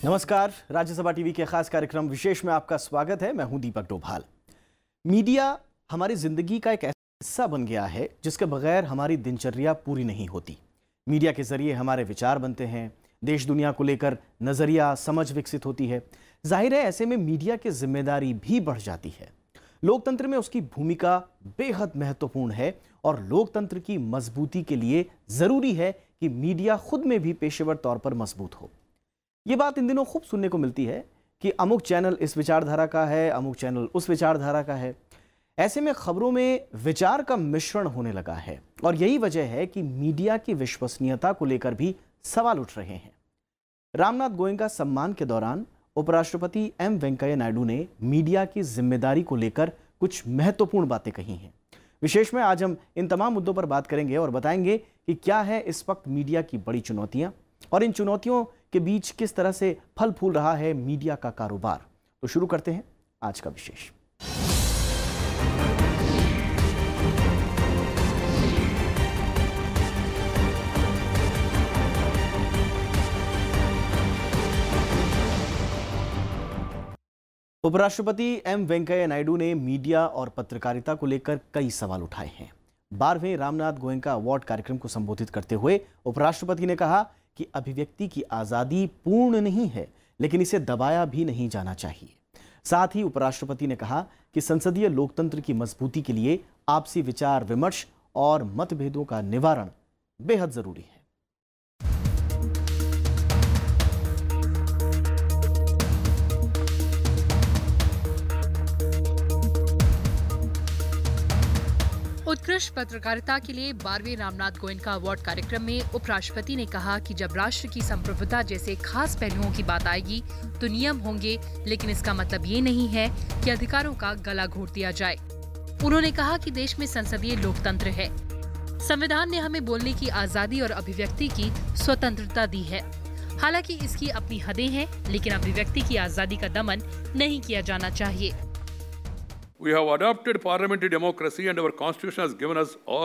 नमस्कार, राज्यसभा टीवी के खास कार्यक्रम विशेष में आपका स्वागत है। मैं हूं दीपक डोभाल। मीडिया हमारी जिंदगी का एक ऐसा हिस्सा बन गया है जिसके बगैर हमारी दिनचर्या पूरी नहीं होती। मीडिया के जरिए हमारे विचार बनते हैं, देश दुनिया को लेकर नजरिया समझ विकसित होती है। जाहिर है, ऐसे में मीडिया की जिम्मेदारी भी बढ़ जाती है। लोकतंत्र में उसकी भूमिका बेहद महत्वपूर्ण है और लोकतंत्र की मजबूती के लिए जरूरी है कि मीडिया खुद में भी पेशेवर तौर पर मजबूत हो। ये बात इन दिनों खूब सुनने को मिलती है कि अमुक चैनल इस विचारधारा का है, अमुक चैनल उस विचारधारा का है। ऐसे में खबरों में विचार का मिश्रण होने लगा है और यही वजह है कि मीडिया की विश्वसनीयता को लेकर भी सवाल उठ रहे हैं। रामनाथ गोयनका सम्मान के दौरान उपराष्ट्रपति एम वेंकैया नायडू ने मीडिया की जिम्मेदारी को लेकर कुछ महत्वपूर्ण बातें कही हैं। विशेष में आज हम इन तमाम मुद्दों पर बात करेंगे और बताएंगे कि क्या है इस वक्त मीडिया की बड़ी चुनौतियां और इन चुनौतियों के बीच किस तरह से फल फूल रहा है मीडिया का कारोबार। तो शुरू करते हैं आज का विशेष। उपराष्ट्रपति एम वेंकैया नायडू ने मीडिया और पत्रकारिता को लेकर कई सवाल उठाए हैं। 12वें रामनाथ गोयनका अवार्ड कार्यक्रम को संबोधित करते हुए उपराष्ट्रपति ने कहा कि अभिव्यक्ति की आजादी पूर्ण नहीं है, लेकिन इसे दबाया भी नहीं जाना चाहिए। साथ ही उपराष्ट्रपति ने कहा कि संसदीय लोकतंत्र की मजबूती के लिए आपसी विचार विमर्श और मतभेदों का निवारण बेहद जरूरी है। उत्कृष्ट पत्रकारिता के लिए 12वें रामनाथ गोयनका अवार्ड कार्यक्रम में उपराष्ट्रपति ने कहा कि जब राष्ट्र की संप्रभुता जैसे खास पहलुओं की बात आएगी तो नियम होंगे, लेकिन इसका मतलब ये नहीं है कि अधिकारों का गला घोट दिया जाए। उन्होंने कहा कि देश में संसदीय लोकतंत्र है। संविधान ने हमें बोलने की आजादी और अभिव्यक्ति की स्वतंत्रता दी है। हालांकि इसकी अपनी हदें हैं, लेकिन अभिव्यक्ति की आजादी का दमन नहीं किया जाना चाहिए। We have adopted parliamentary democracy and our constitution has given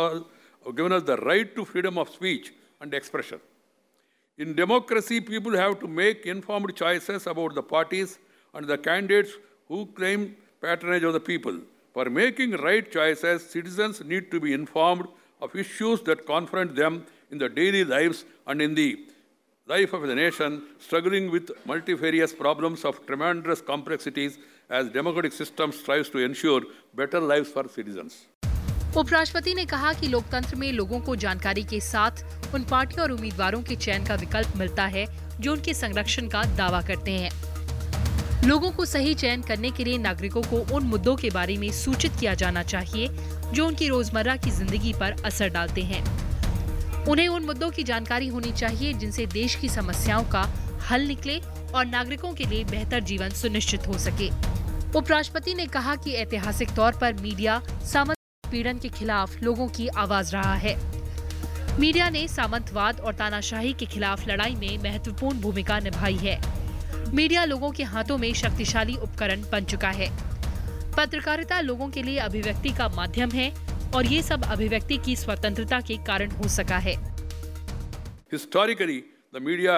us the right to freedom of speech and expression. In democracy, people have to make informed choices about the parties and the candidates who claim patronage of the people. For making right choices, citizens need to be informed of issues that confront them in their daily lives and in the life of the nation, struggling with multifarious problems of tremendous complexities as democratic system strives to ensure better lives for citizens. उपराष्ट्रपति ने कहा कि लोकतंत्र में लोगों को जानकारी के साथ उन पार्टियों और उम्मीदवारों के चयन का विकल्प मिलता है जो उनके संरक्षण का दावा करते हैं। लोगों को सही चयन करने के लिए नागरिकों को उन मुद्दों के बारे में सूचित किया जाना चाहिए जो उनकी रोजमर्रा की जिंदगी पर असर डालते हैं। उन्हें उन मुद्दों की जानकारी होनी चाहिए जिनसे देश की समस्याओं का हल निकले और नागरिकों के लिए बेहतर जीवन सुनिश्चित हो सके। उपराष्ट्रपति ने कहा कि ऐतिहासिक तौर पर मीडिया सामंत पीड़न के खिलाफ लोगों की आवाज रहा है। मीडिया ने सामंतवाद और तानाशाही के खिलाफ लड़ाई में महत्वपूर्ण भूमिका निभाई है। मीडिया लोगों के हाथों में शक्तिशाली उपकरण बन चुका है। पत्रकारिता लोगों के लिए अभिव्यक्ति का माध्यम है और ये सब अभिव्यक्ति की स्वतंत्रता के कारण हो सका है। Historically, the media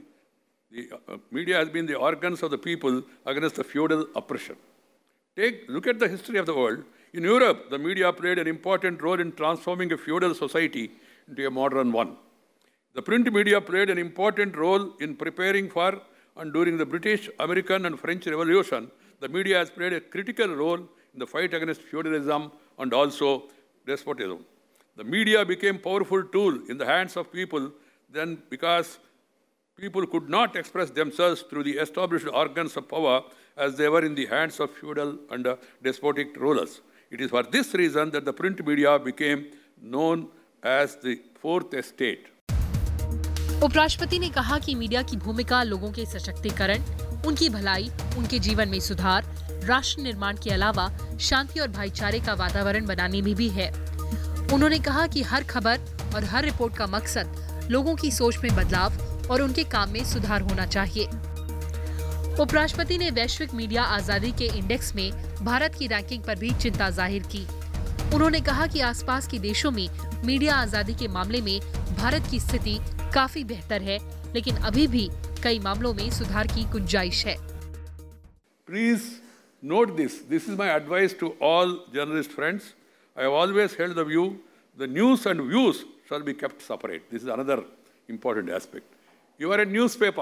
has been the organs of the people against the feudal oppression. Look at the history of the world. In Europe, the media played an important role in transforming a feudal society into a modern one. The print media played an important role in preparing for and during the British, American and French Revolution. The media has played a critical role in the fight against feudalism and also despotism. The media became a powerful tool in the hands of people then because people could not express themselves through the established organs of power as they were in the hands of feudal and despotic rulers. It is for this reason that the print media became known as the fourth estate. उपराष्ट्रपति ने कहा कि media की भूमिका लोगों के सशक्तिकरण, उनकी भलाई, उनके जीवन में सुधार, राष्ट्र निर्माण के अलावा शांति और भाईचारे का वातावरण बनाने में भी है। उन्होंने कहा कि हर खबर और हर रिपोर्ट का मकसद लोगों की सोच में बदलाव और उनके काम में सुधार होना चाहिए। उपराष्ट्रपति ने वैश्विक मीडिया आजादी के इंडेक्स में भारत की रैंकिंग पर भी चिंता जाहिर की। उन्होंने कहा कि आसपास के देशों में मीडिया आजादी के मामले में भारत की स्थिति काफी बेहतर है लेकिन अभी भी कई मामलों में सुधार की गुंजाइश है। Please note this. This is my advice to all journalist friends. I have always held the view the news and views shall be kept separate. This is another important aspect. You are a newspaper.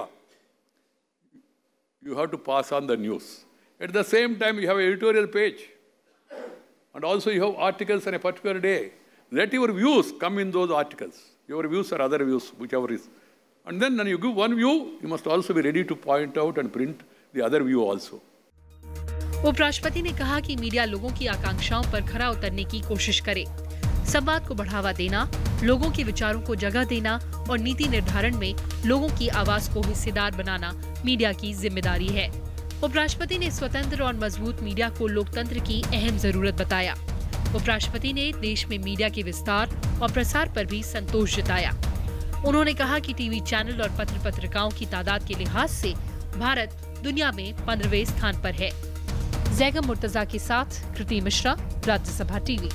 You have to pass on the news. At the same time, you have an editorial page. And also you have articles on a particular day. Let your views come in those articles. Your views or other views, whichever is. And then when you give one view, you must also be ready to point out and print the other view also. उपराष्ट्रपति ने कहा कि media लोगों की आकांक्षाओं पर खरा उतरने की कोशिश करे। संवाद को बढ़ावा देना, लोगों के विचारों को जगह देना और नीति निर्धारण में लोगों की आवाज को हिस्सेदार बनाना मीडिया की जिम्मेदारी है। उपराष्ट्रपति ने स्वतंत्र और मजबूत मीडिया को लोकतंत्र की अहम जरूरत बताया। उपराष्ट्रपति ने देश में मीडिया के विस्तार और प्रसार पर भी संतोष जताया। उन्होंने कहा कि टीवी चैनल और पत्रिकाओं की तादाद के लिहाज से भारत दुनिया में 15वें स्थान पर है। जैगम मुर्तजा के साथ कृति मिश्रा, राज्यसभा टीवी।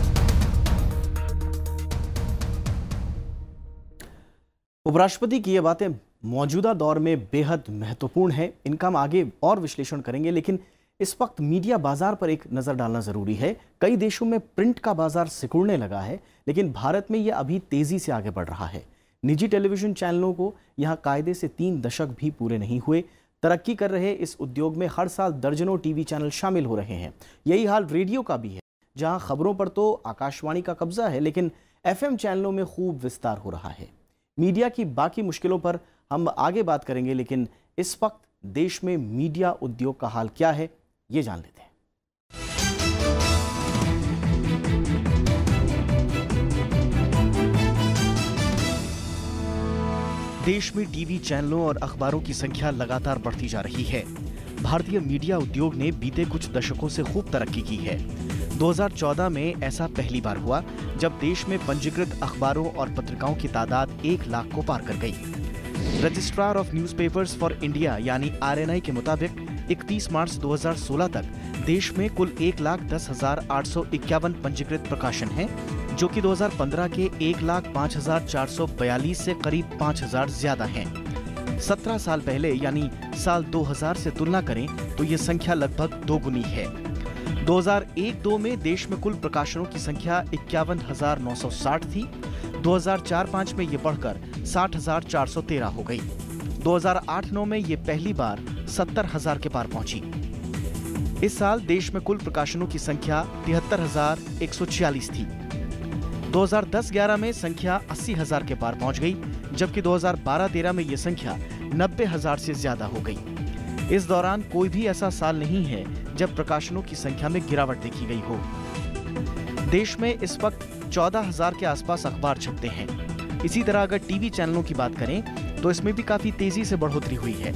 उपराष्ट्रपति की ये बातें मौजूदा दौर में बेहद महत्वपूर्ण है। इनका हम आगे और विश्लेषण करेंगे, लेकिन इस वक्त मीडिया बाजार पर एक नजर डालना जरूरी है। कई देशों में प्रिंट का बाजार सिकुड़ने लगा है, लेकिन भारत में यह अभी तेजी से आगे बढ़ रहा है। निजी टेलीविजन चैनलों को यहां कायदे से 3 दशक भी पूरे नहीं हुए। तरक्की कर रहे इस उद्योग में हर साल दर्जनों टीवी चैनल शामिल हो रहे हैं। यही हाल रेडियो का भी है, जहां खबरों पर तो आकाशवाणी का कब्जा है, लेकिन FM चैनलों में खूब विस्तार हो रहा है। मीडिया की बाकी मुश्किलों पर हम आगे बात करेंगे, लेकिन इस वक्त देश में मीडिया उद्योग का हाल क्या है, ये जान लेते हैं। देश में टीवी चैनलों और अखबारों की संख्या लगातार बढ़ती जा रही है। भारतीय मीडिया उद्योग ने बीते कुछ दशकों से खूब तरक्की की है। 2014 में ऐसा पहली बार हुआ जब देश में पंजीकृत अखबारों और पत्रिकाओं की तादाद 1 लाख को पार कर गई। Registrar of newspapers for India यानी RNI के मुताबिक 31 मार्च 2016 तक देश में कुल 1,10,851 पंजीकृत प्रकाशन हैं, जो कि 2015 के 1,05,442 से करीब 5,000 ज्यादा हैं। 17 साल पहले यानी साल 2000 से तुलना करें तो ये संख्या लगभग दोगुनी है। 2001-02 में देश में कुल प्रकाशनों की संख्या 51,960 थी। 2004-05 में ये बढ़कर 60,413 हो गई। 2008-09 में ये पहली बार 70,000 के पार पहुंची। इस साल देश में कुल प्रकाशनों की संख्या 73,146 थी। 2010-11 में संख्या 80,000 के पार पहुंच गई, जबकि 2012-13 में ये संख्या 90,000 से ज्यादा हो गई। इस दौरान कोई भी ऐसा साल नहीं है जब प्रकाशनों की संख्या में गिरावट देखी गई हो। देश में इस वक्त 14,000 के आसपास अखबार छपते हैं। इसी तरह अगर टीवी चैनलों की बात करें तो इसमें भी काफी तेजी से बढ़ोतरी हुई है।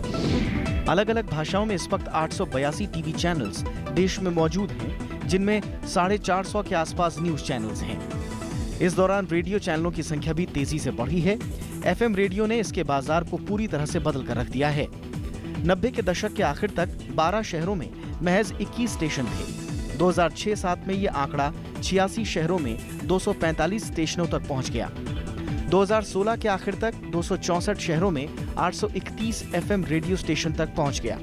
अलग अलग भाषाओं में इस वक्त 882 टीवी चैनल्स देश में मौजूद हैं, जिनमें 450 के आसपास न्यूज चैनल्स हैं। इस दौरान रेडियो चैनलों की संख्या भी तेजी से बढ़ी है। FM रेडियो ने इसके बाजार को पूरी तरह से बदल कर रख दिया है। 90 के दशक के आखिर तक 12 शहरों में महज 21 स्टेशन थे। 2006-07 में ये आंकड़ा 86 शहरों में 245 स्टेशनों तक पहुंच गया। 2016 के आखिर तक 264 शहरों में 831 FM रेडियो स्टेशन तक पहुंच गया।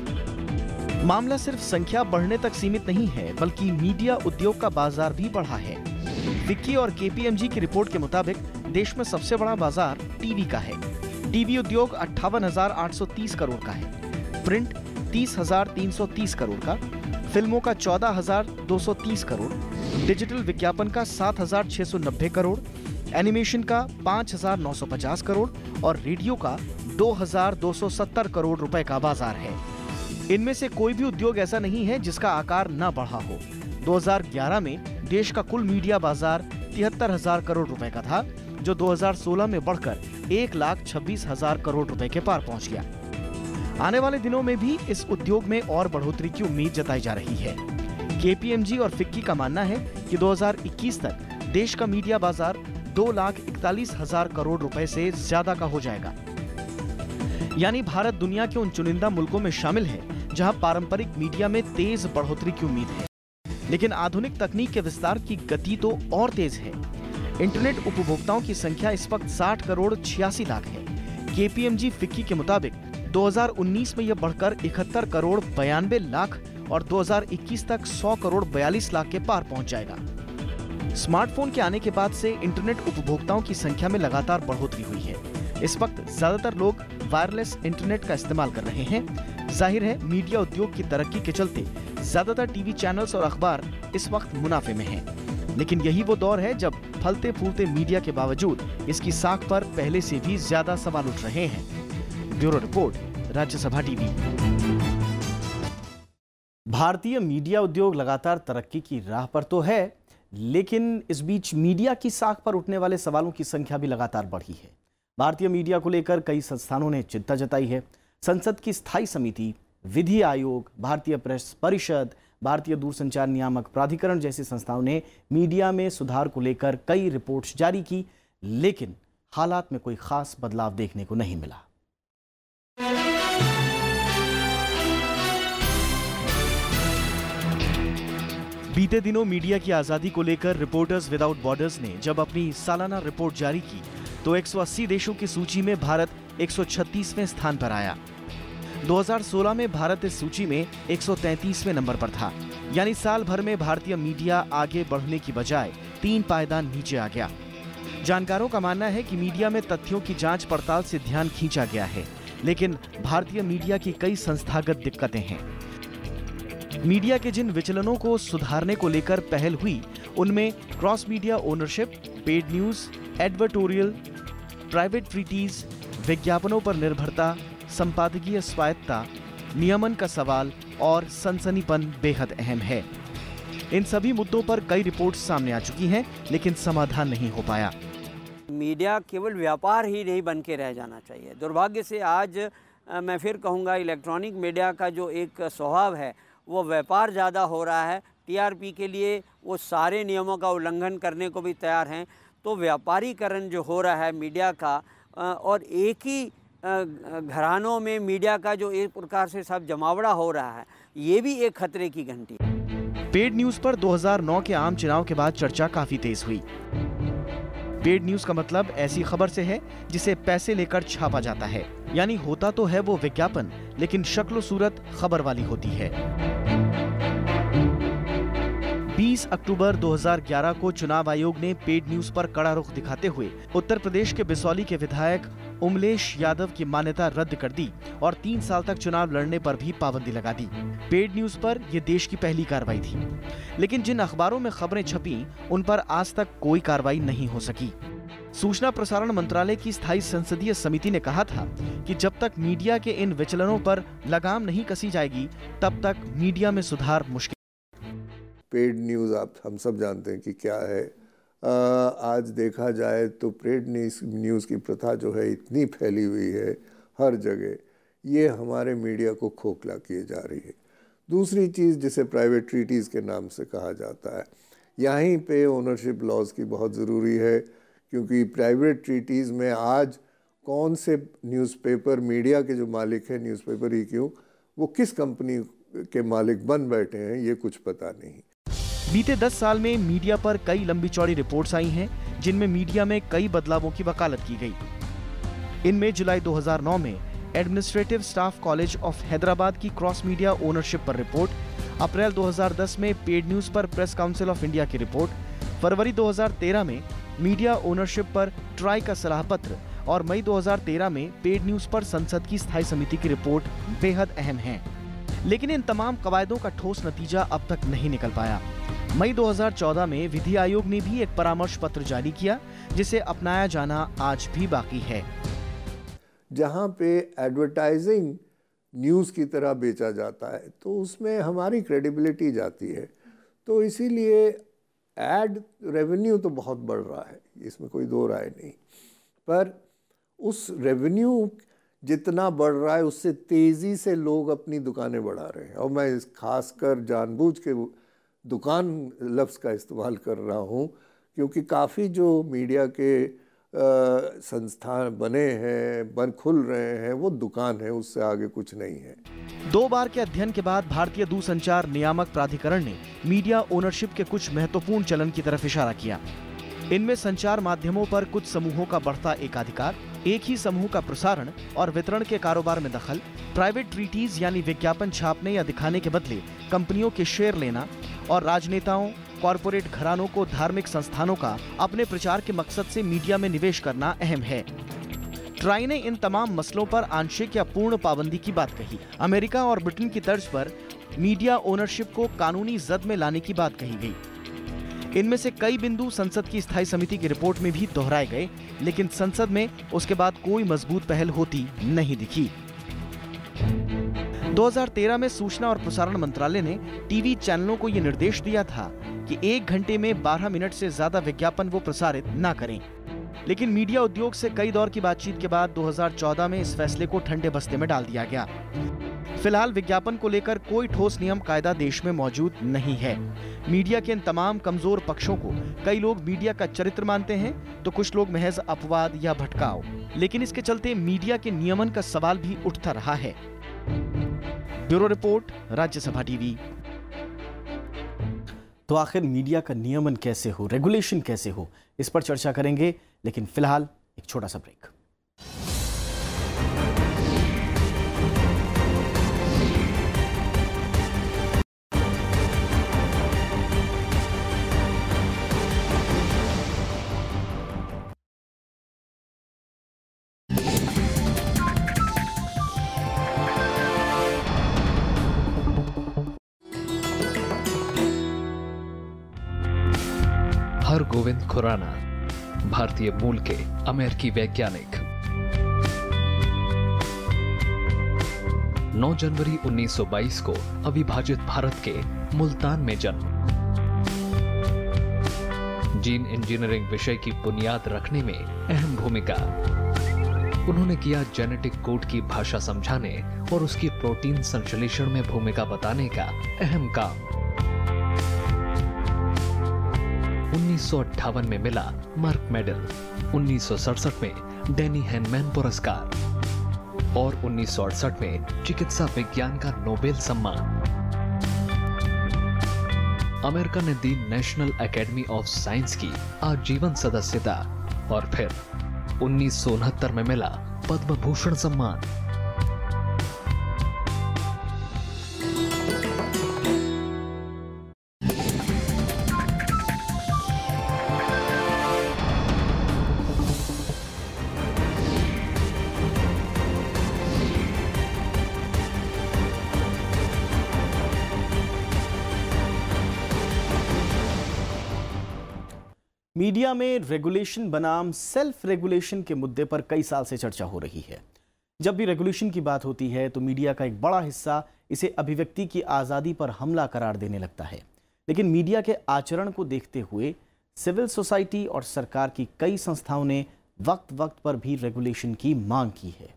मामला सिर्फ संख्या बढ़ने तक सीमित नहीं है, बल्कि मीडिया उद्योग का बाजार भी बढ़ा है। विक्की और KPMG की रिपोर्ट के मुताबिक देश में सबसे बड़ा बाजार टीवी का है। टीवी उद्योग 58,830 करोड़ का है, प्रिंट 30,330 करोड़ का, फिल्मों का 14,230 करोड़, डिजिटल विज्ञापन का 7,690 करोड़, एनिमेशन का 5,950 करोड़ और रेडियो का 2,270 करोड़ रुपए का बाजार है। इनमें से कोई भी उद्योग ऐसा नहीं है जिसका आकार न बढ़ा हो। 2011 में देश का कुल मीडिया बाजार 73,000 करोड़ रुपए का था, जो 2016 में बढ़कर 1,26,000 करोड़ रुपए के पार पहुंच गया। आने वाले दिनों में भी इस उद्योग में और बढ़ोतरी की उम्मीद जताई जा रही है। KPMG और फिक्की का मानना है कि 2021 तक देश का मीडिया बाजार 2,41,000 करोड़ रुपए से ज्यादा का हो जाएगा। यानी भारत दुनिया के उन चुनिंदा मुल्कों में शामिल है जहां पारंपरिक मीडिया में तेज बढ़ोतरी की उम्मीद है। लेकिन आधुनिक तकनीक के विस्तार की गति तो और तेज है। इंटरनेट उपभोक्ताओं की संख्या इस वक्त 60 करोड़ 86 लाख है। KPMG फिक्की के मुताबिक 2019 में यह बढ़कर 71 करोड़ 92 लाख और 2021 तक 100 करोड़ 42 लाख के पार पहुंच जाएगा। स्मार्टफोन के आने के बाद से इंटरनेट उपभोक्ताओं की संख्या में लगातार बढ़ोतरी हुई है। इस वक्त ज्यादातर लोग वायरलेस इंटरनेट का इस्तेमाल कर रहे हैं। जाहिर है मीडिया उद्योग की तरक्की के चलते ज्यादातर टीवी चैनल्स और अखबार इस वक्त मुनाफे में हैं। लेकिन यही वो दौर है जब फलते फूलते मीडिया के बावजूद इसकी साख पर पहले से भी ज्यादा सवाल उठ रहे हैं। Bureau report, Rajya Sabha TV. भारतीय मीडिया उद्योग लगातार तरक्की की राह पर तो है, लेकिन इस बीच मीडिया की साख पर उठने वाले सवालों की संख्या भी लगातार बढ़ी है। भारतीय मीडिया को लेकर कई संस्थानों ने चिंता जताई है। संसद की स्थायी समिति, विधि आयोग, भारतीय प्रेस परिषद, भारतीय दूरसंचार नियामक प्राधिकरण जैसी संस्थाओं ने मीडिया में सुधार को लेकर कई रिपोर्ट्स जारी की, लेकिन हालात में कोई खास बदलाव देखने को नहीं मिला। बीते दिनों मीडिया की आजादी को लेकर रिपोर्टर्स विदाउट बॉर्डर्स ने जब अपनी सालाना रिपोर्ट जारी की तो 180 देशों की सूची में भारत 136वें स्थान पर आया। 2016 में भारत इस सूची में 133वें नंबर पर था, यानी साल भर में भारतीय मीडिया आगे बढ़ने की बजाय 3 पायदान नीचे आ गया। जानकारों का मानना है कि मीडिया में तथ्यों की जांच पड़ताल से ध्यान खींचा गया है, लेकिन भारतीय मीडिया की कई संस्थागत दिक्कतें हैं। मीडिया के जिन विचलनों को सुधारने को लेकर पहल हुई, उनमें cross media ownership, paid news, advertorial, private treaties, विज्ञापनों पर निर्भरता, संपादकीय स्वायत्तता, नियमन का सवाल और सनसनीपन बेहद अहम है। इन सभी मुद्दों पर कई रिपोर्ट्स सामने आ चुकी हैं, लेकिन समाधान नहीं हो पाया। मीडिया केवल व्यापार ही नहीं बन के रह जाना चाहिए। दुर्भाग्य से आज मैं फिर कहूँगा, इलेक्ट्रॉनिक मीडिया का जो एक स्वभाव है वो व्यापार ज़्यादा हो रहा है। टीआरपी के लिए वो सारे नियमों का उल्लंघन करने को भी तैयार हैं। तो व्यापारीकरण जो हो रहा है मीडिया का, और एक ही घरानों में मीडिया का जो एक प्रकार से सब जमावड़ा हो रहा है, ये भी एक खतरे की घंटी है। पेड न्यूज पर 2009 के आम चुनाव के बाद चर्चा काफी तेज हुई। पेड न्यूज का मतलब ऐसी खबर से है जिसे पैसे लेकर छापा जाता है, यानी होता तो है वो विज्ञापन, लेकिन शक्ल सूरत खबर वाली होती है। 20 अक्टूबर 2011 को चुनाव आयोग ने पेड न्यूज पर कड़ा रुख दिखाते हुए उत्तर प्रदेश के बिसौली के विधायक उमलेश यादव की मान्यता रद्द कर दी और 3 साल तक चुनाव लड़ने पर भी पाबंदी लगा दी। पेड न्यूज पर यह देश की पहली कार्रवाई थी, लेकिन जिन अखबारों में खबरें छपी उन पर आज तक कोई कार्रवाई नहीं हो सकी। सूचना प्रसारण मंत्रालय की स्थायी संसदीय समिति ने कहा था कि जब तक मीडिया के इन विचलनों पर लगाम नहीं कसी जाएगी, तब तक मीडिया में सुधार मुश्किल। पेड न्यूज़ आप हम सब जानते हैं कि क्या है। आज देखा जाए तो पेड न्यूज़ की प्रथा जो है इतनी फैली हुई है हर जगह, ये हमारे मीडिया को खोखला किए जा रही है। दूसरी चीज़ जिसे प्राइवेट ट्रीटीज़ के नाम से कहा जाता है, यहीं पे ओनरशिप लॉज की बहुत ज़रूरी है, क्योंकि प्राइवेट ट्रीटीज़ में आज कौन से न्यूज़पेपर, मीडिया के जो मालिक हैं, न्यूज़पेपर ही क्यों, वो किस कंपनी के मालिक बन बैठे हैं, ये कुछ पता नहीं। बीते 10 साल में मीडिया पर कई लंबी चौड़ी रिपोर्ट्स आई हैं, जिनमें मीडिया में कई बदलावों की वकालत की गई। इनमें जुलाई 2009 में administrative staff college of Hyderabad की क्रॉस मीडिया ओनरशिप पर रिपोर्ट, अप्रैल 2010 में पेड न्यूज पर प्रेस काउंसिल ऑफ इंडिया की रिपोर्ट, फरवरी 2013 में मीडिया ओनरशिप पर ट्राई का सलाह पत्र और मई 2013 में पेड न्यूज पर संसद की स्थायी समिति की रिपोर्ट बेहद अहम हैं। लेकिन इन तमाम कवायदों का ठोस नतीजा अब तक नहीं निकल पाया। मई 2014 में विधि आयोग ने भी एक परामर्श पत्र जारी किया, जिसे अपनाया जाना आज भी बाकी है। जहाँ पे एडवर्टाइजिंग न्यूज़ की तरह बेचा जाता है तो उसमें हमारी क्रेडिबिलिटी जाती है, तो इसीलिए एड रेवेन्यू तो बहुत बढ़ रहा है, इसमें कोई दो राय नहीं, पर उस रेवेन्यू जितना बढ़ रहा है उससे तेज़ी से लोग अपनी दुकानें बढ़ा रहे हैं। और मैं खासकर जानबूझ के दुकान लफ्ज़ का इस्तेमाल कर रहा हूँ, क्योंकि काफ़ी जो मीडिया के संस्थान बने हैं, खुल रहे हैं, वो दुकान है, उससे आगे कुछ नहीं है। 2 बार के अध्ययन के बाद भारतीय दूरसंचार नियामक प्राधिकरण ने मीडिया ओनरशिप के कुछ महत्वपूर्ण चलन की तरफ इशारा किया। इनमें संचार माध्यमों पर कुछ समूहों का बढ़ता एकाधिकार, एक ही समूह का प्रसारण और वितरण के कारोबार में दखल, प्राइवेट ट्रीटीज यानी विज्ञापन छापने या दिखाने के बदले कंपनियों के शेयर लेना और राजनेताओं, कॉरपोरेट घरानों को धार्मिक संस्थानों का अपने प्रचार के मकसद से मीडिया में निवेश करना अहम है। ट्राई ने इन तमाम मसलों पर आंशिक या पूर्ण पाबंदी की बात कही। अमेरिका और ब्रिटेन की तर्ज पर मीडिया ओनरशिप को कानूनी जद में लाने की बात कही गई। इनमें से कई बिंदु संसद की स्थायी समिति की रिपोर्ट में भी दोहराए गए, लेकिन संसद में उसके बाद कोई मजबूत पहल होती नहीं दिखी। 2013 में सूचना और प्रसारण मंत्रालय ने टीवी चैनलों को यह निर्देश दिया था कि 1 घंटे में 12 मिनट से ज्यादा विज्ञापन वो प्रसारित न करें। लेकिन मीडिया उद्योग से कई दौर की बातचीत के बाद 2014 में इस फैसले को ठंडे बस्ते में डाल दिया गया। फिलहाल विज्ञापन को लेकर कोई ठोस नियम कायदा देश में मौजूद नहीं है। मीडिया के इन तमाम कमजोर पक्षों को कई लोग मीडिया का चरित्र मानते हैं, तो कुछ लोग महज अपवाद या भटकाव। लेकिन इसके चलते मीडिया के नियमन का सवाल भी उठता रहा है। Bureau report, Rajya Sabha TV. तो आखिर मीडिया का नियमन कैसे हो, रेगुलेशन कैसे हो, इस पर चर्चा करेंगे, लेकिन फिलहाल एक छोटा सा ब्रेक। गोविंद खुराना, भारतीय मूल के अमेरिकी वैज्ञानिक। 9 जनवरी 1922 को अविभाजित भारत के मुल्तान में जन्म। जीन इंजीनियरिंग विषय की बुनियाद रखने में अहम भूमिका। उन्होंने किया जेनेटिक कोड की भाषा समझाने और उसकी प्रोटीन संश्लेषण में भूमिका बताने का अहम काम। 1958 में मिला मार्क मेडल, 1967 में डेनी हैनमैन पुरस्कार और 1968 में चिकित्सा विज्ञान का नोबेल सम्मान। अमेरिका ने दी नेशनल एकेडमी ऑफ साइंस की आजीवन सदस्यता और फिर 1969 में मिला पद्म भूषण सम्मान। मीडिया में रेगुलेशन बनाम सेल्फ रेगुलेशन के मुद्दे पर कई साल से चर्चा हो रही है। जब भी रेगुलेशन की बात होती है तो मीडिया का एक बड़ा हिस्सा इसे अभिव्यक्ति की आज़ादी पर हमला करार देने लगता है। लेकिन मीडिया के आचरण को देखते हुए सिविल सोसाइटी और सरकार की कई संस्थाओं ने वक्त वक्त पर भी रेगुलेशन की मांग की है।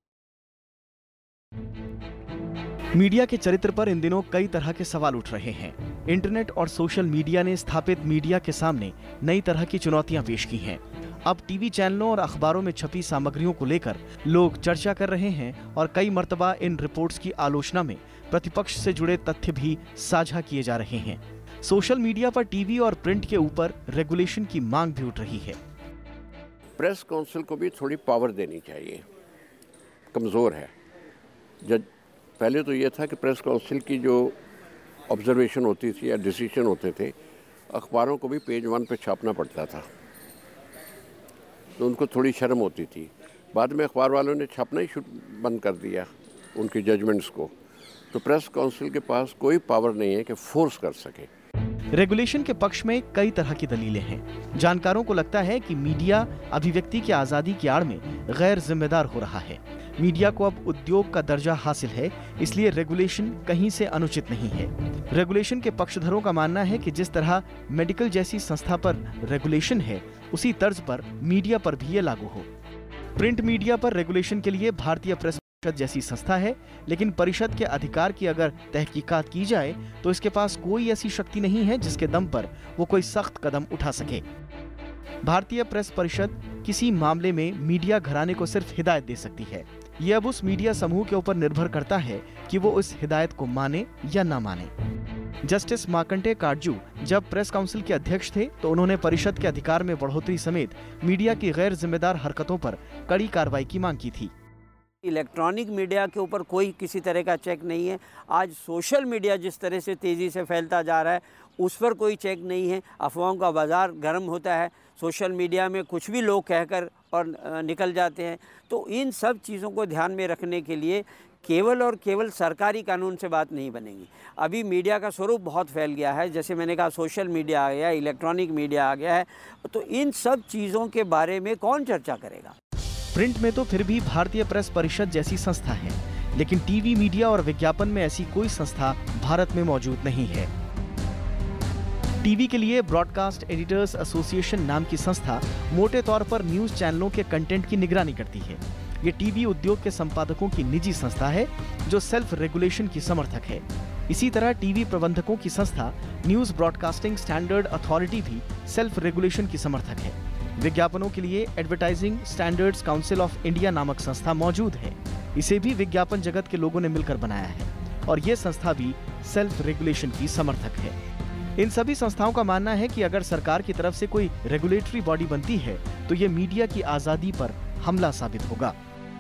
मीडिया के चरित्र पर इन दिनों कई तरह के सवाल उठ रहे हैं। इंटरनेट और सोशल मीडिया ने स्थापित मीडिया के सामने नई तरह की चुनौतियां पेश की हैं। अब टीवी चैनलों और अखबारों में छपी सामग्रियों को लेकर लोग चर्चा कर रहे हैं और कई मर्तबा इन रिपोर्ट्स की आलोचना में प्रतिपक्ष से जुड़े तथ्य भी साझा किए जा रहे हैं। सोशल मीडिया पर टीवी और प्रिंट के ऊपर रेगुलेशन की मांग भी उठ रही है। प्रेस काउंसिल को भी थोड़ी पावर देनी चाहिए, कमज़ोर है। जब पहले तो ये था कि प्रेस काउंसिल की जो ऑब्जर्वेशन होती थी या डिसीजन होते थे, अखबारों को भी पेज 1 पे छापना पड़ता था, तो उनको थोड़ी शर्म होती थी। बाद में अखबार वालों ने छापना ही बंद कर दिया उनकी जजमेंट्स को। तो प्रेस काउंसिल के पास कोई पावर नहीं है कि फोर्स कर सके। रेगुलेशन के पक्ष में कई तरह की दलीलें हैं। जानकारों को लगता है कि मीडिया अभिव्यक्ति की आज़ादी की आड़ में गैर जिम्मेदार हो रहा है। मीडिया को अब उद्योग का दर्जा हासिल है, इसलिए रेगुलेशन कहीं से अनुचित नहीं है। रेगुलेशन के पक्षधरों का मानना है कि जिस तरह मेडिकल जैसी संस्था पर रेगुलेशन है, उसी तर्ज पर मीडिया पर भी ये लागू हो। प्रिंट मीडिया पर रेगुलेशन के लिए भारतीय प्रेस परिषद जैसी संस्था है, लेकिन परिषद के अधिकार की अगर तहकीकात की जाए तो इसके पास कोई ऐसी शक्ति नहीं है जिसके दम पर वो कोई सख्त कदम उठा सके। भारतीय प्रेस परिषद किसी मामले में मीडिया घराने को सिर्फ हिदायत दे सकती है। ये अब उस मीडिया समूह के ऊपर निर्भर करता है कि वो उस हिदायत को माने या ना माने। जस्टिस मार्कंडेय काटजू जब प्रेस काउंसिल के अध्यक्ष थे तो उन्होंने परिषद के अधिकार में बढ़ोतरी समेत मीडिया की गैर जिम्मेदार हरकतों पर कड़ी कार्रवाई की मांग की थी। इलेक्ट्रॉनिक मीडिया के ऊपर कोई किसी तरह का चेक नहीं है। आज सोशल मीडिया जिस तरह से तेज़ी से फैलता जा रहा है उस पर कोई चेक नहीं है। अफवाहों का बाज़ार गर्म होता है, सोशल मीडिया में कुछ भी लोग कहकर और निकल जाते हैं। तो इन सब चीज़ों को ध्यान में रखने के लिए केवल और केवल सरकारी कानून से बात नहीं बनेगी। अभी मीडिया का स्वरूप बहुत फैल गया है, जैसे मैंने कहा सोशल मीडिया आ गया, इलेक्ट्रॉनिक मीडिया आ गया है, तो इन सब चीज़ों के बारे में कौन चर्चा करेगा। प्रिंट में तो फिर भी भारतीय प्रेस परिषद जैसी संस्था है, लेकिन टीवी मीडिया और विज्ञापन में ऐसी कोई संस्था भारत में मौजूद नहीं है। टीवी के लिए ब्रॉडकास्ट एडिटर्स एसोसिएशन नाम की संस्था मोटे तौर पर न्यूज चैनलों के कंटेंट की निगरानी करती है। ये टीवी उद्योग के संपादकों की निजी संस्था है जो सेल्फ रेगुलेशन की समर्थक है। इसी तरह टीवी प्रबंधकों की संस्था न्यूज ब्रॉडकास्टिंग स्टैंडर्ड अथॉरिटी भी सेल्फ रेगुलेशन की समर्थक है। विज्ञापनों के लिए advertising standards council of India नामक संस्था मौजूद है। इसे भी विज्ञापन जगत के लोगों ने मिलकर बनाया है और ये संस्था भी सेल्फ रेगुलेशन की समर्थक है। इन सभी संस्थाओं का मानना है कि अगर सरकार की तरफ से कोई रेगुलेटरी बॉडी बनती है तो ये मीडिया की आजादी पर हमला साबित होगा।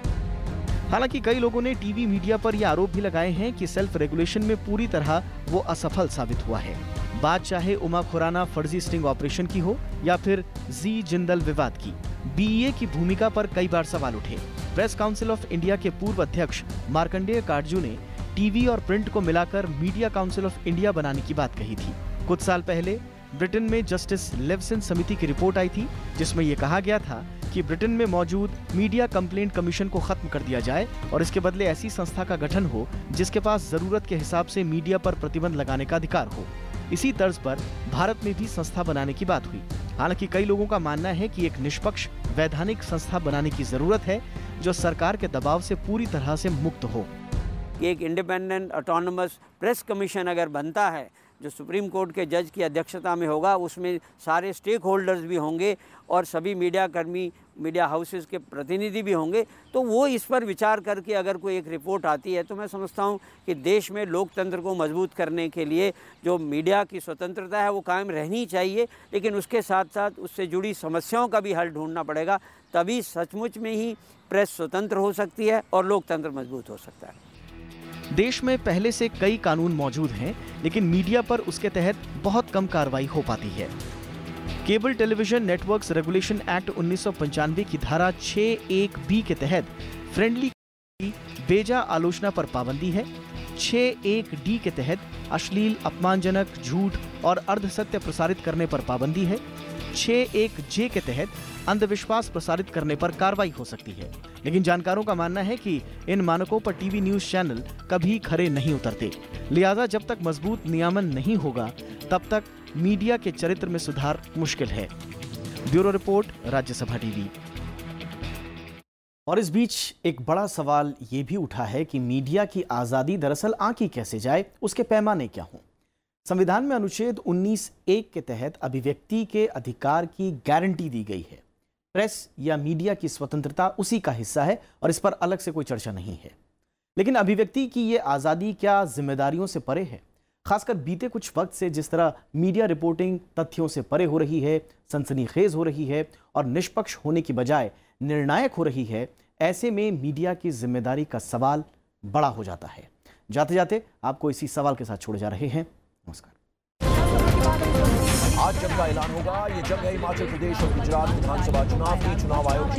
हालांकि कई लोगों ने टीवी मीडिया पर यह आरोप भी लगाए हैं कि सेल्फ रेगुलेशन में पूरी तरह वो असफल साबित हुआ है। बात चाहे उमा खुराना फर्जी स्टिंग ऑपरेशन की हो या फिर जी जिंदल विवाद की, बीईए की भूमिका पर कई बार सवाल उठे। प्रेस काउंसिल ऑफ इंडिया के पूर्व अध्यक्ष मार्कंडेय काटजू ने टीवी और प्रिंट को मिलाकर मीडिया काउंसिल ऑफ इंडिया बनाने की बात कही थी। कुछ साल पहले ब्रिटेन में जस्टिस लेवसन समिति की रिपोर्ट आई थी जिसमें यह कहा गया था कि ब्रिटेन में मौजूद मीडिया कंप्लेंट कमीशन को खत्म कर दिया जाए और इसके बदले ऐसी संस्था का गठन हो जिसके पास जरूरत के हिसाब से मीडिया पर प्रतिबंध लगाने का अधिकार हो। इसी तर्ज पर भारत में भी संस्था बनाने की बात हुई। हालांकि कई लोगों का मानना है कि एक निष्पक्ष वैधानिक संस्था बनाने की जरूरत है जो सरकार के दबाव से पूरी तरह से मुक्त हो। एक इंडिपेंडेंट ऑटोनमस प्रेस कमीशन अगर बनता है जो सुप्रीम कोर्ट के जज की अध्यक्षता में होगा, उसमें सारे स्टेक होल्डर्स भी होंगे और सभी मीडिया कर्मी, मीडिया हाउसेस के प्रतिनिधि भी होंगे, तो वो इस पर विचार करके अगर कोई एक रिपोर्ट आती है तो मैं समझता हूँ कि देश में लोकतंत्र को मजबूत करने के लिए जो मीडिया की स्वतंत्रता है वो कायम रहनी चाहिए, लेकिन उसके साथ साथ उससे जुड़ी समस्याओं का भी हल ढूंढना पड़ेगा। तभी सचमुच में ही प्रेस स्वतंत्र हो सकती है और लोकतंत्र मजबूत हो सकता है। देश में पहले से कई कानून मौजूद हैं, लेकिन मीडिया पर उसके तहत बहुत कम कार्रवाई हो पाती है। Cable television networks regulation act 1995 की धारा 6(1)(b) के तहत फ्रेंडली की बेजा आलोचना पर पाबंदी है। 6(1)(d) के तहत अश्लील, अपमानजनक, झूठ और अर्धसत्य प्रसारित करने पर पाबंदी है। 6(1)(j) के तहत अंधविश्वास प्रसारित करने पर कार्रवाई हो सकती है, लेकिन जानकारों का मानना है कि इन मानकों पर टीवी न्यूज चैनल कभी खरे नहीं उतरते। लिहाजा जब तक मजबूत नियामन नहीं होगा तब तक मीडिया के चरित्र में सुधार मुश्किल है। Bureau report, Rajya Sabha TV. और इस बीच एक बड़ा सवाल ये भी उठा है कि मीडिया की आजादी दरअसल आंकी कैसे जाए, उसके पैमाने क्या हों। संविधान में अनुच्छेद 19(1) के तहत अभिव्यक्ति के अधिकार की गारंटी दी गई है। प्रेस या मीडिया की स्वतंत्रता उसी का हिस्सा है और इस पर अलग से कोई चर्चा नहीं है। लेकिन अभिव्यक्ति की ये आज़ादी क्या जिम्मेदारियों से परे है? खासकर बीते कुछ वक्त से जिस तरह मीडिया रिपोर्टिंग तथ्यों से परे हो रही है, सनसनीखेज हो रही है और निष्पक्ष होने की बजाय निर्णायक हो रही है, ऐसे में मीडिया की जिम्मेदारी का सवाल बड़ा हो जाता है। जाते जाते आपको इसी सवाल के साथ छोड़े जा रहे हैं। नमस्कार। आज जंग का ऐलान होगा। ये जंग है हिमाचल प्रदेश और गुजरात विधानसभा चुनाव की। चुनाव आयोग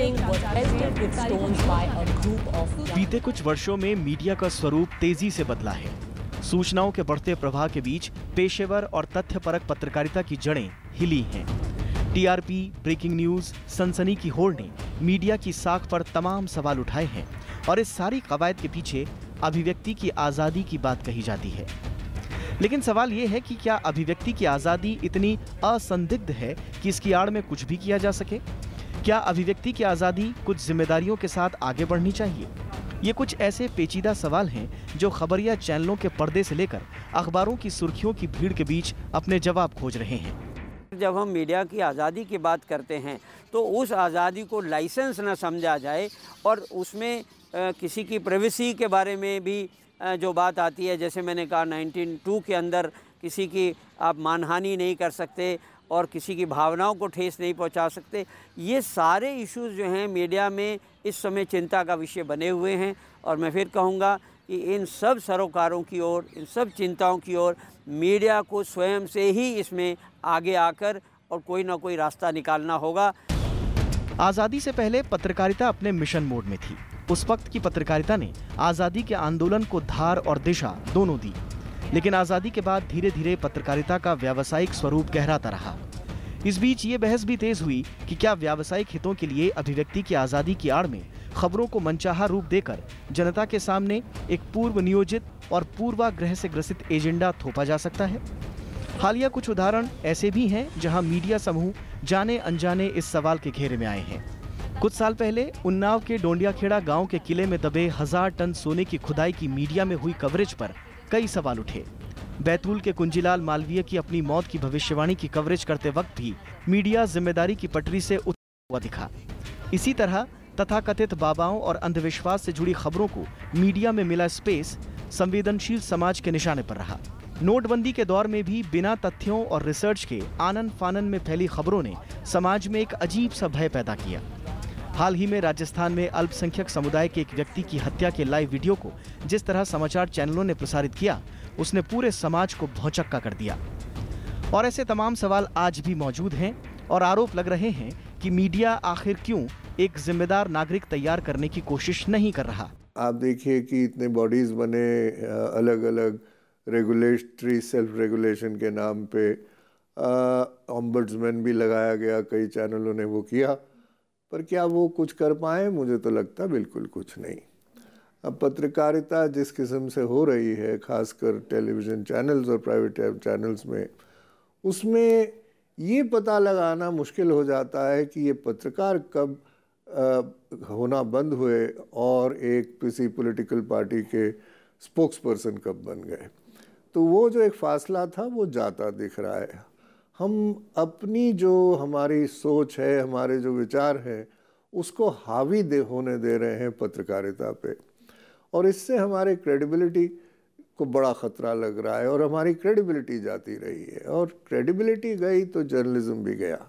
बीते कुछ वर्षों में मीडिया का स्वरूप तेजी से बदला है। सूचनाओं के बढ़ते प्रवाह के बीच पेशेवर और तथ्यपरक पत्रकारिता की जड़ें हिली हैं। टीआरपी, ब्रेकिंग न्यूज, सनसनी की होड़ ने मीडिया की साख पर तमाम सवाल उठाए हैं और इस सारी कवायद के पीछे अभिव्यक्ति की आजादी की बात कही जाती है। लेकिन सवाल ये है कि क्या अभिव्यक्ति की आजादी इतनी असंदिग्ध है कि इसकी आड़ में कुछ भी किया जा सके? क्या अभिव्यक्ति की आजादी कुछ जिम्मेदारियों के साथ आगे बढ़नी चाहिए? ये कुछ ऐसे पेचीदा सवाल हैं जो खबरिया चैनलों के पर्दे से लेकर अखबारों की सुर्खियों की भीड़ के बीच अपने जवाब खोज रहे हैं। जब हम मीडिया की आज़ादी की बात करते हैं तो उस आज़ादी को लाइसेंस न समझा जाए और उसमें किसी की प्राइवेसी के बारे में भी जो बात आती है, जैसे मैंने कहा 1902 के अंदर किसी की आप मानहानि नहीं कर सकते और किसी की भावनाओं को ठेस नहीं पहुंचा सकते। ये सारे इश्यूज़ जो हैं मीडिया में इस समय चिंता का विषय बने हुए हैं और मैं फिर कहूँगा कि इन सब सरोकारों की ओर, इन सब चिंताओं की ओर मीडिया को स्वयं से ही इसमें आगे आकर और कोई ना कोई रास्ता निकालना होगा। आज़ादी से पहले पत्रकारिता अपने मिशन मोड में थी। उस वक्त की पत्रकारिता ने आज़ादी के आंदोलन को धार और दिशा दोनों दी, लेकिन आज़ादी के बाद धीरे धीरे पत्रकारिता का व्यावसायिक स्वरूप गहराता रहा। इस बीच ये बहस भी तेज हुई कि क्या व्यावसायिक हितों के लिए अभिव्यक्ति की आज़ादी की आड़ में खबरों को मनचाहा रूप देकर जनता के सामने एक पूर्व नियोजित और पूर्वाग्रह से ग्रसित एजेंडा थोपा जा सकता है। हालिया कुछ उदाहरण ऐसे भी हैं जहां मीडिया समूह जाने अनजाने इस सवाल के घेरे में आए हैं। कुछ साल पहले उन्नाव के डोंडियाखेड़ा गांव के किले में दबे 1000 टन सोने की खुदाई की मीडिया में हुई कवरेज पर कई सवाल उठे। बैतूल के कुंजीलाल मालवीय की अपनी मौत की भविष्यवाणी की कवरेज करते वक्त भी मीडिया जिम्मेदारी की पटरी से उतरता हुआ दिखा। इसी तरह तथाकथित बाबाओं और अंधविश्वास से जुड़ी खबरों को मीडिया में मिला स्पेस संवेदनशील समाज के निशाने पर रहा। नोटबंदी के दौर में भी बिना तथ्यों और रिसर्च के आनन फानन में फैली खबरों ने समाज में एक अजीब सा भय पैदा किया। हाल ही में राजस्थान में अल्पसंख्यक समुदाय के एक व्यक्ति की हत्या के लाइव वीडियो को जिस तरह समाचार चैनलों ने प्रसारित किया, उसने पूरे समाज को भौंचक्का कर दिया। और ऐसे तमाम सवाल आज भी मौजूद हैं और आरोप लग रहे हैं कि मीडिया आखिर क्यों एक जिम्मेदार नागरिक तैयार करने की कोशिश नहीं कर रहा। आप देखिए कि इतने बॉडीज बने अलग अलग रेगुलेटरी सेल्फ रेगुलेशन के नाम पे, ऑम्बड्समैन भी लगाया गया, कई चैनलों ने वो किया, पर क्या वो कुछ कर पाए? मुझे तो लगता बिल्कुल कुछ नहीं। अब पत्रकारिता जिस किस्म से हो रही है, खासकर टेलीविज़न चैनल्स और प्राइवेट चैनल्स में, उसमें ये पता लगाना मुश्किल हो जाता है कि ये पत्रकार कब होना बंद हुए और एक किसी पॉलिटिकल पार्टी के स्पोक्स पर्सन कब बन गए। तो वो जो एक फासला था वो जाता दिख रहा है। हम अपनी जो हमारी सोच है, हमारे जो विचार हैं, उसको हावी होने दे रहे हैं पत्रकारिता पे, और इससे हमारे क्रेडिबिलिटी को बड़ा ख़तरा लग रहा है और हमारी क्रेडिबिलिटी जाती रही है, और क्रेडिबिलिटी गई तो जर्नलिज्म भी गया।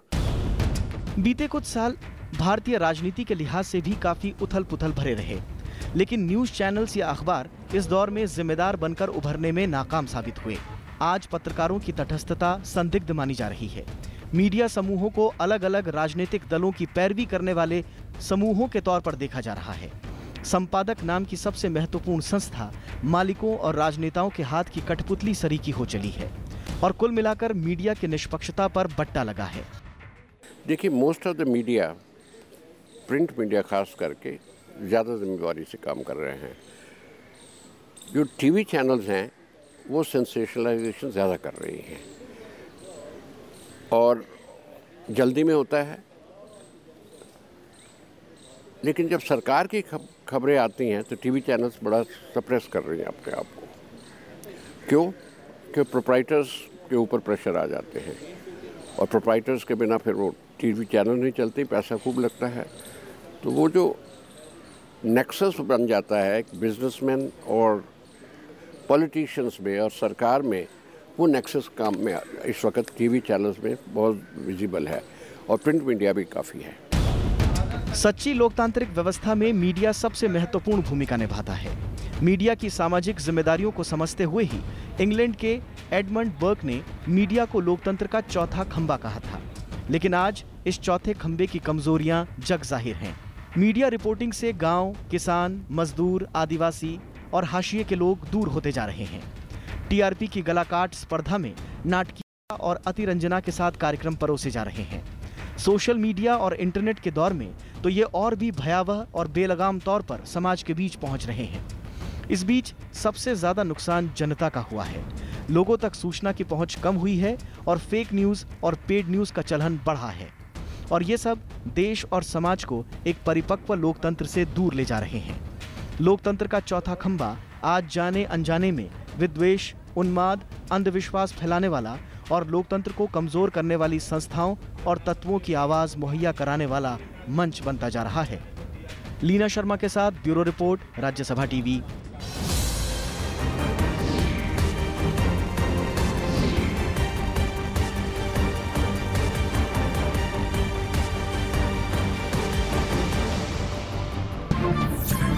बीते कुछ साल भारतीय राजनीति के लिहाज से भी काफी उथल पुथल भरे रहे, लेकिन न्यूज चैनल्स या अखबार इस दौर में जिम्मेदार बनकर उभरने में नाकाम साबित हुए। आज पत्रकारों की तटस्थता संदिग्ध मानी जा रही है। मीडिया समूहों को अलग अलग राजनीतिक दलों की पैरवी करने वाले समूहों के तौर पर देखा जा रहा है। संपादक नाम की सबसे महत्वपूर्ण संस्था मालिकों और राजनेताओं के हाथ की कठपुतली सरीकी हो चली है और कुल मिलाकर मीडिया की निष्पक्षता पर बट्टा लगा है। देखिए, most of the media, print media खास करके, ज़्यादा जिम्मेदारी से काम कर रहे हैं। जो टीवी चैनल्स हैं वो सेंसेशनलाइजेशन ज़्यादा कर रही हैं और जल्दी में होता है, लेकिन जब सरकार की खबरें आती हैं तो टीवी चैनल्स बड़ा सप्रेस कर रही हैं अपने आप को। क्यों? कि प्रोप्राइटर्स के ऊपर प्रेशर आ जाते हैं और प्रोप्राइटर्स के बिना फिर वो टीवी चैनल नहीं चलते, पैसा खूब लगता है। तो वो जो नेक्सस बन जाता है बिजनेसमैन और पॉलिटिशियंस में और सरकार में, वो नेक्सस काम में इस वक्त टीवी चैनल्स में बहुत विजिबल है और प्रिंट मीडिया भी काफ़ी है। सच्ची लोकतांत्रिक व्यवस्था में मीडिया सबसे महत्वपूर्ण भूमिका निभाता है। मीडिया की सामाजिक जिम्मेदारियों को समझते हुए ही इंग्लैंड के एडमंड बर्क ने मीडिया को लोकतंत्र का चौथा खंबा कहा था, लेकिन आज इस चौथे खंबे की कमजोरियां जग जाहिर हैं। मीडिया रिपोर्टिंग से गांव, किसान, मजदूर, आदिवासी और हाशिए के लोग दूर होते जा रहे हैं। टीआरपी की गलाकाट स्पर्धा में नाटकीयता और अतिरंजना के साथ कार्यक्रम परोसे जा रहे हैं। सोशल मीडिया और इंटरनेट के दौर में तो ये और भी भयावह और बेलगाम तौर पर समाज के बीच पहुंच रहे हैं। इस बीच सबसे ज्यादा नुकसान जनता का हुआ है। लोगों तक सूचना की पहुंच कम हुई है और फेक न्यूज और पेड न्यूज का चलन बढ़ा है, और ये सब देश और समाज को एक परिपक्व लोकतंत्र से दूर ले जा रहे हैं। लोकतंत्र का चौथा खंबा आज जाने अनजाने में विद्वेष, उन्माद, अंधविश्वास फैलाने वाला और लोकतंत्र को कमजोर करने वाली संस्थाओं और तत्वों की आवाज मुहैया कराने वाला मंच बनता जा रहा है। लीना शर्मा के साथ ब्यूरो रिपोर्ट, राज्यसभा टीवी। है।